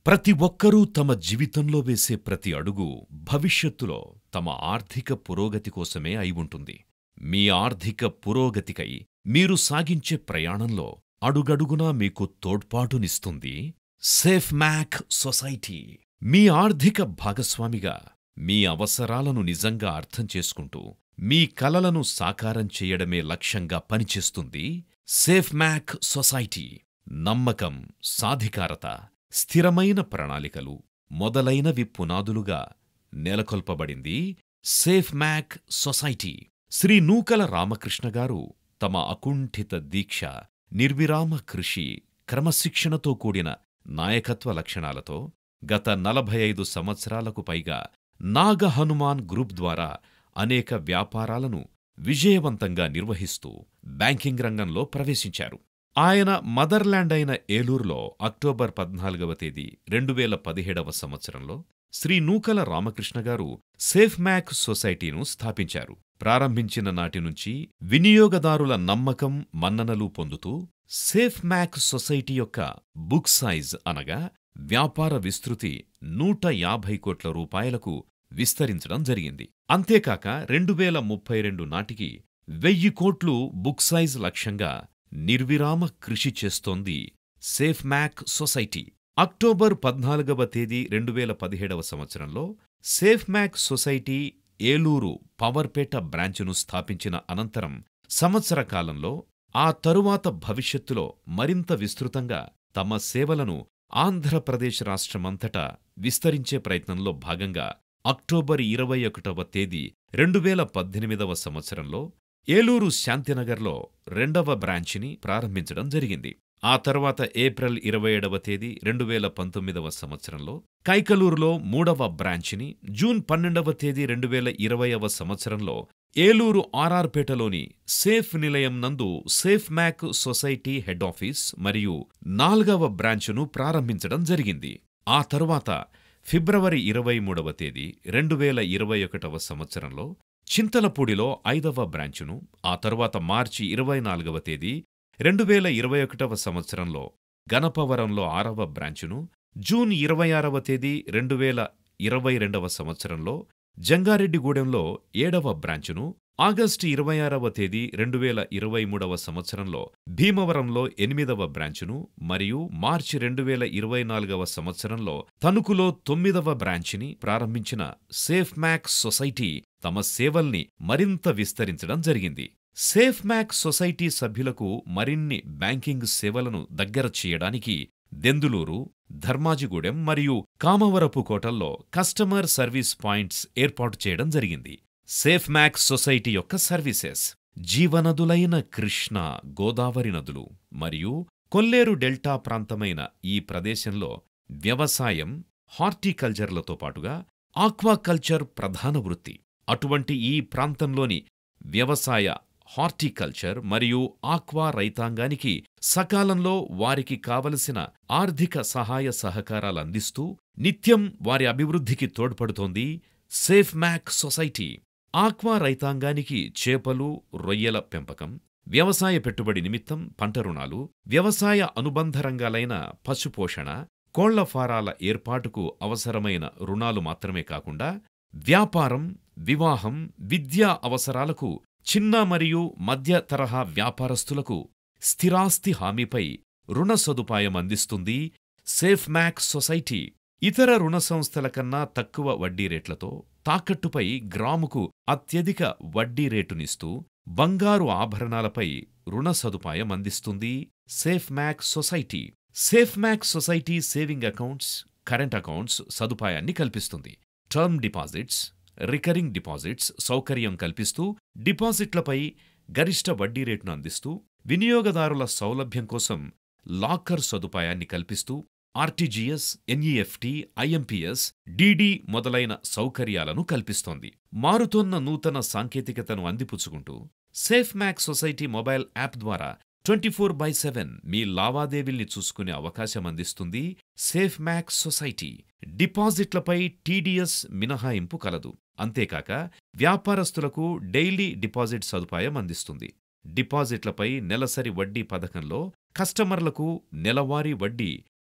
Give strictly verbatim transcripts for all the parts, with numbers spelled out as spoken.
ప్రతి ఒక్కరూ తమ జీవితంలో వేసే ప్రతి అడుగు భవిష్యత్తులో తమ ఆర్థిక పురోగతి కోసమే అయి ఉంటుంది. మీ ఆర్థిక పురోగతికై మీరు సాగించే ప్రయాణంలో అడుగడుగునా మీకు తోడ్పాటునిస్తుంది సేఫ్ మ్యాక్ సొసైటీ. మీ ఆర్థిక భాగస్వామిగా మీ అవసరాలను నిజంగా అర్థం చేసుకుంటూ మీ కలలను సాకారం చేయడమే లక్ష్యంగా పనిచేస్తుంది సేఫ్ మ్యాక్ సొసైటీ. నమ్మకం, సాధికారత, స్థిరమైన ప్రణాళికలు మొదలైనవి పునాదులుగా నెలకొల్పబడింది safe mac society. Shri Nookala రామకృష్ణగారు తమ అకుంఠిత దీక్ష, నిర్విరామ కృషి, క్రమశిక్షణతో కూడిన నాయకత్వ లక్షణాలతో గత నలభై ఐదు సంవత్సరాలకు పైగా నాగ హనుమాన్ గ్రూప్ ద్వారా అనేక వ్యాపారాలను విజయవంతంగా నిర్వహిస్తూ బ్యాంకింగ్ రంగంలో ప్రవేశించారు. ఆయన మదర్లాండ్ అయిన ఏలూరులో అక్టోబర్ పద్నాలుగవ తేదీ రెండు వేల పదిహేడవ సంవత్సరంలో శ్రీ నూకల రామకృష్ణగారు సేఫ్ మ్యాక్ సొసైటీను స్థాపించారు. ప్రారంభించిన నాటి నుంచి వినియోగదారుల నమ్మకం, మన్ననలు పొందుతూ సేఫ్ మ్యాక్ సొసైటీ యొక్క బుక్ సైజ్ అనగా వ్యాపార విస్తృతి నూట యాభై కోట్ల రూపాయలకు విస్తరించడం జరిగింది. అంతేకాక రెండు వేల ముప్పై రెండు నాటికి వెయ్యి కోట్లు బుక్ సైజ్ లక్ష్యంగా నిర్విరామ కృషి చేస్తోంది సేఫ్ మ్యాక్ సొసైటీ. అక్టోబర్ పద్నాలుగవ తేదీ రెండు వేల పదిహేడవ సంవత్సరంలో safe mac society Eluru Powerpet బ్రాంచును స్థాపించిన అనంతరం సంవత్సర కాలంలో ఆ తరువాత భవిష్యత్తులో మరింత విస్తృతంగా తమ సేవలను ఆంధ్రప్రదేశ్ రాష్ట్రమంతటా విస్తరించే ప్రయత్నంలో భాగంగా అక్టోబర్ ఇరవై ఒకటవ తేదీ రెండు వేల పద్దెనిమిదవ సంవత్సరంలో ఏలూరు శాంతినగర్లో రెండవ బ్రాంచిని ప్రారంభించడం జరిగింది. ఆ తర్వాత ఏప్రిల్ ఇరవై ఏడవ తేదీ రెండు వేల పంతొమ్మిదవ సంవత్సరంలో కైకలూరులో మూడవ బ్రాంచిని, జూన్ పన్నెండవ తేదీ రెండు వేల ఇరవైవ సంవత్సరంలో ఏలూరు ఆర్ఆర్పేటలోని సేఫ్ నిలయం నందు safe mac society head office మరియు నాల్గవ బ్రాంచును ప్రారంభించడం జరిగింది. ఆ తరువాత ఫిబ్రవరి ఇరవై మూడవ తేదీ రెండు వేల ఇరవై ఒకటవ సంవత్సరంలో చింతలపూడిలో ఐదవ బ్రాంచును, ఆ తరువాత మార్చి ఇరవై నాలుగవ తేదీ రెండు వేల ఇరవై ఒకటవ సంవత్సరంలో గణపవరంలో ఆరవ బ్రాంచును, జూన్ ఇరవై ఆరవ తేదీ రెండు వేల ఇరవై రెండవ సంవత్సరంలో జంగారెడ్డిగూడెంలో ఏడవ బ్రాంచును, ఆగస్టు ఇరవై ఆరవ తేదీ రెండు వేల ఇరవై మూడవ సంవత్సరంలో భీమవరంలో ఎనిమిదవ బ్రాంచును మరియు మార్చి రెండు వేల ఇరవై నాలుగవ సంవత్సరంలో తణుకులో తొమ్మిదవ బ్రాంచిని ప్రారంభించిన సేఫ్ మ్యాక్ సొసైటీ తమ సేవల్ని మరింత విస్తరించడం జరిగింది. సేఫ్ మ్యాక్ సొసైటీ సభ్యులకు మరిన్ని బ్యాంకింగ్ సేవలను దగ్గర చేయడానికి దెందులూరు, ధర్మాజిగూడెం మరియు కామవరపు కోటల్లో కస్టమర్ సర్వీస్ పాయింట్స్ ఏర్పాటు చేయడం జరిగింది. సేఫ్ మ్యాక్ సొసైటీ యొక్క సర్వీసెస్ జీవనదులైన కృష్ణ, గోదావరి నదులు మరియు కొల్లేరు డెల్టా ప్రాంతమైన ఈ ప్రదేశంలో వ్యవసాయం, హార్టికల్చర్లతో పాటుగా ఆక్వాకల్చర్ ప్రధాన వృత్తి. అటువంటి ఈ ప్రాంతంలోని వ్యవసాయ, హార్టికల్చర్ మరియు ఆక్వా రైతాంగానికి సకాలంలో వారికి కావలసిన ఆర్థిక సహాయ సహకారాలందిస్తూ నిత్యం వారి అభివృద్ధికి తోడ్పడుతోంది సేఫ్ మ్యాక్ సొసైటీ. ఆక్వా రైతాంగానికి చేపలు, రొయ్యల పెంపకం, వ్యవసాయ పెట్టుబడి నిమిత్తం పంట రుణాలు, వ్యవసాయ అనుబంధ రంగాలైన పశుపోషణ, కోళ్ల ఫారాల ఏర్పాటుకు అవసరమైన రుణాలు మాత్రమే కాకుండా వ్యాపారం, వివాహం, విద్యా అవసరాలకు చిన్న మరియు మధ్య తరహా వ్యాపారస్తులకు స్థిరాస్తి హామీపై రుణ సదుపాయం అందిస్తుంది సేఫ్ మ్యాక్ సొసైటీ. ఇతర రుణ సంస్థల కన్నా తక్కువ వడ్డీ రేట్లతో తాకట్టుపై గ్రాముకు అత్యధిక వడ్డీ రేటునిస్తూ బంగారు ఆభరణాలపై రుణ సదుపాయం అందిస్తుంది safe mac society. Safe mac society saving accounts, current accounts సదుపాయాన్ని కల్పిస్తుంది. టర్మ్ డిపాజిట్స్, రికరింగ్ డిపాజిట్స్ సౌకర్యం కల్పిస్తూ డిపాజిట్లపై గరిష్ట వడ్డీ రేటును అందిస్తూ వినియోగదారుల సౌలభ్యం కోసం లాకర్ సదుపాయాన్ని కల్పిస్తూ ఆర్టీజీఎస్, ఎన్ఈఎఫ్టీ, ఐఎంపీఎస్, డీడీ మొదలైన సౌకర్యాలను కల్పిస్తోంది. మారుతోన్న నూతన సాంకేతికతను అందిపుచ్చుకుంటూ safe mac society mobile app ద్వారా ట్వంటీ ఫోర్ బై సెవెన్ మీ లావాదేవీల్ని చూసుకునే అవకాశం అందిస్తుంది సేఫ్ మ్యాక్ సొసైటీ. డిపాజిట్లపై టీడీఎస్ మినహాయింపు కలదు. అంతేకాక వ్యాపారస్తులకు డైలీ డిపాజిట్ సదుపాయం అందిస్తుంది. డిపాజిట్లపై నెలసరి వడ్డీ పథకంలో కస్టమర్లకు నెలవారీ వడ్డీ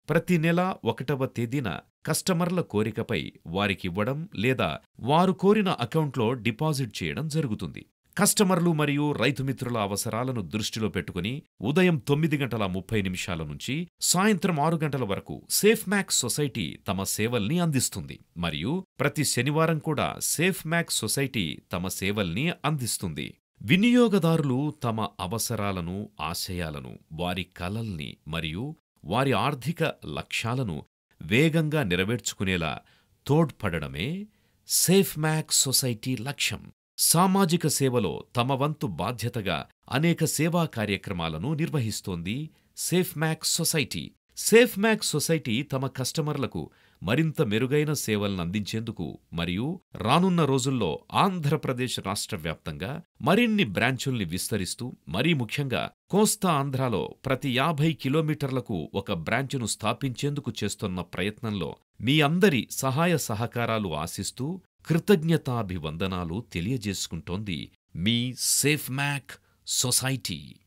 ప్రతి నెల ఒకటవ తేదీన కస్టమర్ల కోరికపై వారికివ్వడం లేదా వారు కోరిన అకౌంట్లో డిపాజిట్ చేయడం జరుగుతుంది. కస్టమర్లు మరియు రైతుమిత్రుల అవసరాలను దృష్టిలో పెట్టుకుని ఉదయం తొమ్మిది గంటల ముప్పై నిమిషాల నుంచి సాయంత్రం ఆరు గంటల వరకు సేఫ్ మ్యాక్స్ సొసైటీ తమ సేవల్ని అందిస్తుంది. మరియు ప్రతి శనివారం కూడా సేఫ్ మ్యాక్స్ సొసైటీ తమ సేవల్ని అందిస్తుంది. వినియోగదారులు తమ అవసరాలను, ఆశయాలను, వారి కలల్ని మరియు వారి ఆర్థిక లక్ష్యాలను వేగంగా నెరవేర్చుకునేలా తోడ్పడడమే సేఫ్ మ్యాక్స్ సొసైటీ లక్ష్యం. సామాజిక సేవలో తమ వంతు బాధ్యతగా అనేక సేవా కార్యక్రమాలను నిర్వహిస్తోంది safe max society. Safe max society తమ కస్టమర్లకు మరింత మెరుగైన సేవలనందించేందుకు మరియు రానున్న రోజుల్లో ఆంధ్రప్రదేశ్ రాష్ట్ర వ్యాప్తంగా మరిన్ని బ్రాంచుల్ని విస్తరిస్తూ, మరీ ముఖ్యంగా కోస్తా ఆంధ్రాలో ప్రతి యాభై కిలోమీటర్లకు ఒక బ్రాంచును స్థాపించేందుకు చేస్తున్న ప్రయత్నంలో మీ అందరి సహాయ సహకారాలు ఆశిస్తూ కృతజ్ఞతాభివందనాలు తెలియజేసుకుంటోంది మీ సేఫ్ మ్యాక్ సొసైటీ.